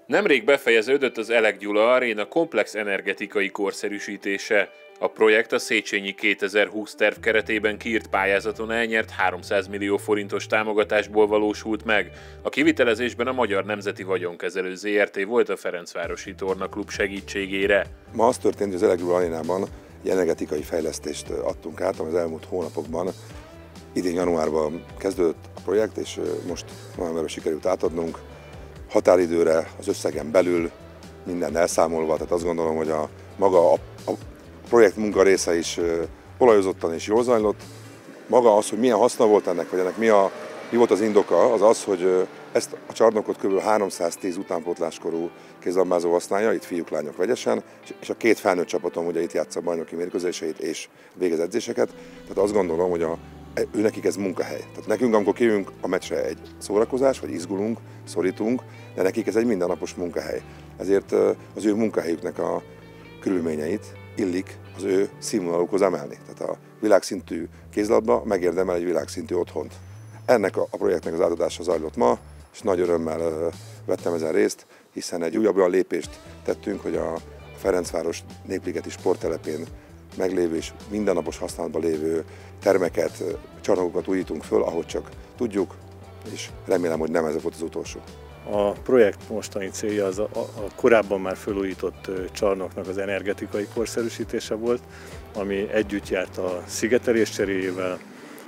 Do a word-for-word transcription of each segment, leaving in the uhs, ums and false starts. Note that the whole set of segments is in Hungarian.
Nemrég befejeződött az Elek Gyula Aréna komplex energetikai korszerűsítése. A projekt a Széchenyi kétezer-húsz terv keretében kiírt pályázaton elnyert háromszáz millió forintos támogatásból valósult meg. A kivitelezésben a Magyar Nemzeti Vagyonkezelő zé er té volt a Ferencvárosi Tornaklub segítségére. Ma az történt, hogy az Elek Gyula Arénában egy energetikai fejlesztést adtunk át, ami az elmúlt hónapokban, idén januárban kezdődött a projekt, és most novemberben sikerült átadnunk. Határidőre, az összegen belül, minden elszámolva, tehát azt gondolom, hogy a maga a, a projekt munka része is olajozottan és jól zajlott. Maga az, hogy milyen haszna volt ennek, vagy ennek mi, a, mi volt az indoka, az az, hogy ezt a csarnokot kb. háromszáztíz utánpótláskorú kézilabdázó használja, itt fiúk, lányok vegyesen, és a két felnőtt csapatom ugye itt játsza a bajnoki mérkőzéseit és végez edzéseket. Tehát azt gondolom, hogy a ő nekik ez munkahely. Tehát nekünk, amikor kijövünk a meccsre, egy szórakozás, vagy izgulunk, szorítunk, de nekik ez egy mindennapos munkahely. Ezért az ő munkahelyüknek a körülményeit illik az ő színvonalukhoz emelni. Tehát a világszintű kézilabda megérdemel egy világszintű otthont. Ennek a projektnek az átadása zajlott ma, és nagy örömmel vettem ezen részt, hiszen egy újabb olyan lépést tettünk, hogy a Ferencváros Népligeti sporttelepén meglévő és mindennapos használatban lévő termeket, csarnokokat újítunk föl, ahogy csak tudjuk, és remélem, hogy nem ez volt az utolsó. A projekt mostani célja az a, a korábban már felújított csarnoknak az energetikai korszerűsítése volt, ami együtt járt a szigetelés cseréjével,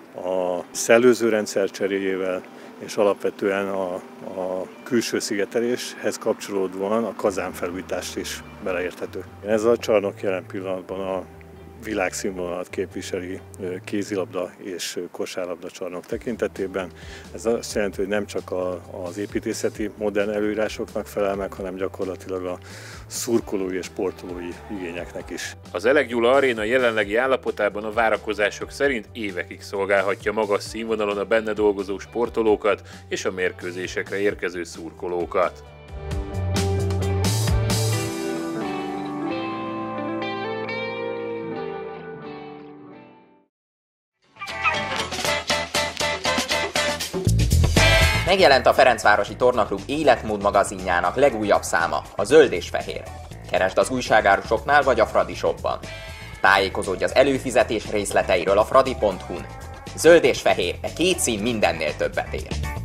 a szellőzőrendszer cseréjével, és alapvetően a, a külső szigeteléshez kapcsolódóan a kazánfelújítást is beleérthető. Ez a csarnok jelen pillanatban a világszínvonalat képviseli kézilabda és kosárlabda csarnok tekintetében. Ez azt jelenti, hogy nem csak a, az építészeti modern előírásoknak felel meg, hanem gyakorlatilag a szurkolói és sportolói igényeknek is. Az Elek Gyula Aréna jelenlegi állapotában a várakozások szerint évekig szolgálhatja magas színvonalon a benne dolgozó sportolókat és a mérkőzésekre érkező szurkolókat. Megjelent a Ferencvárosi Tornaklub életmód magazinjának legújabb száma, a Zöld és Fehér. Keresd az újságárusoknál vagy a Fradi Shopban. Tájékozódj az előfizetés részleteiről a fradi pont hu-n. Zöld és Fehér, e két szín mindennél többet ér.